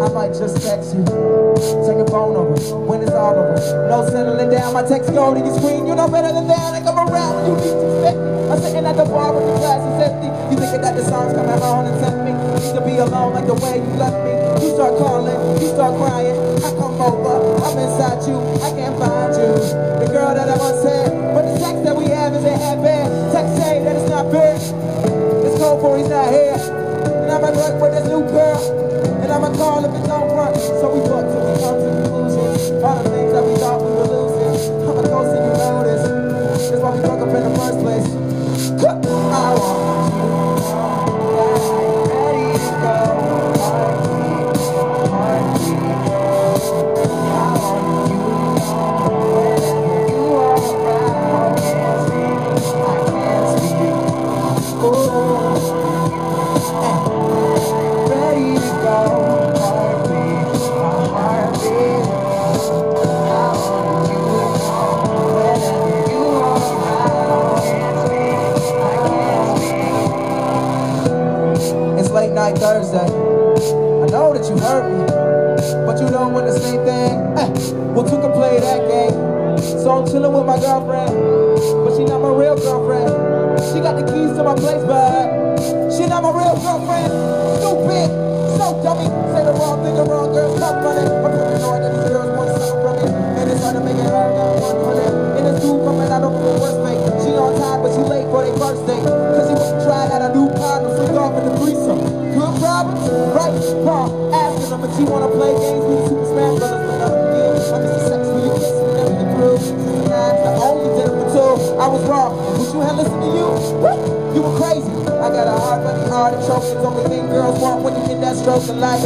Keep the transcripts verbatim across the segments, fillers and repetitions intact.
I might just text you. Take your phone over when it's all over. No settling down, my text go to your screen. You know better than that. I come around when you least expect me. I'm sitting at the bar when the class is empty. You thinking that the song's coming on and tempt me. Need to be alone like the way you left me. You start calling, you start crying. I come over, I'm inside you. I can't find you. The girl that I once had, but the sex that we have isn't half bad. Text say that it's not fair. It's cold for he's not here. And I'm at work with this new girl. And I'ma call if it don't work. So we fuck till we come to conclusions. All the things that we thought we were losing. I'ma go see you notice. That's why we broke up in the first place. I want you ready to go. Heartbeat, heartbeat. I want you whenever you are around. I can't speak, I can't speak. Ooh. Ready to go. Heartbeat, my heartbeat. I want you whenever you are around. I can't speak, I can't speak. It's late night Thursday. I know that you hurt me, but you don't want the same thing. Eh, well, two can play that game. So I'm chilling with my girlfriend, but she not my real girlfriend. She got the keys to my place, but she not my real girlfriend. Stupid, so dummy. Say the wrong thing, the wrong girl, stop running. I'm paranoid that these girls want something from me, and it's hard to make it hard, not one hundred. And this dude coming out of the worst mate. She on time, but she late for their first date. Cause he wasn't trying out a new condom, slipped off in the threesome. Good problems, right? Wrong. Asking them if she wanna play games with the Super Smash Brothers for another year. Like it's the sex when you kiss and everything through. Sometimes I only did it for two. I was wrong. Would you have listened to you? Woo! You were crazy. I got a heart like a heart and choke. It's only thing girls want when you get that stroke of life.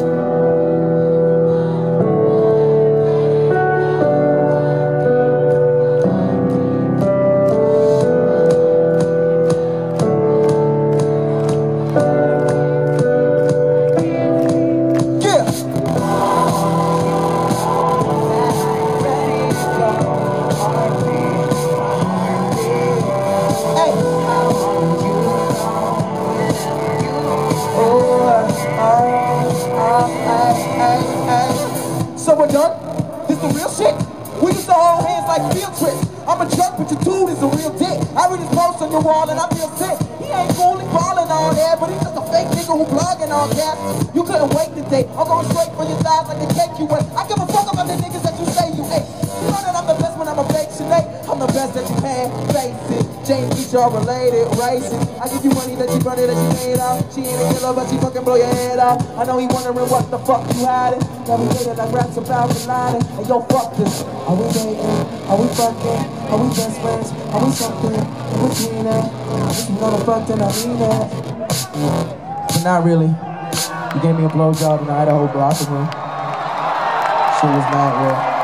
So we're done? This the real shit? We used to hold hands like field trips. I'm a jerk, but your dude is a real dick. I read his post on your wall and I feel sick. He ain't fooling, balling all there, but he's just a fake nigga who blogging all caps. You couldn't wait today. I'm going straight for your thighs like the cake you ate. I give a fuck about the niggas that you say you ate. You know that I'm the best when I'm a fake Sinead. I'm the best that you had, face it. James Beach all related, racing. I give you money that you money that you made out. She ain't a killer, but she fucking blow your head out. I know he wondering what the fuck you hiding. Every day that I grab some thousand lining. And yo, fuck this. Are we dating? Are we fucking? Are we best friends? Are we something in between that? If you never fucked and I mean that. But not really. You gave me a blowjob in the Idaho brothel room. She was not real.